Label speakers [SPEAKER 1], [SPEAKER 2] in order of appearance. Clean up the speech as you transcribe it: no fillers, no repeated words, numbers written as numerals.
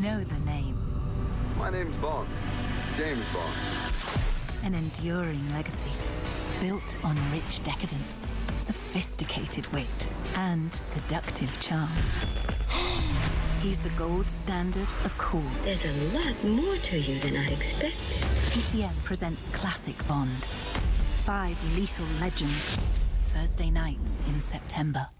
[SPEAKER 1] know the name.
[SPEAKER 2] My name's Bond. James Bond.
[SPEAKER 1] An enduring legacy, built on rich decadence, sophisticated wit, and seductive charm. He's the gold standard of cool.
[SPEAKER 3] There's a lot more to you than I'd expected.
[SPEAKER 1] TCM presents Classic Bond. 5 lethal legends. Thursday nights in September.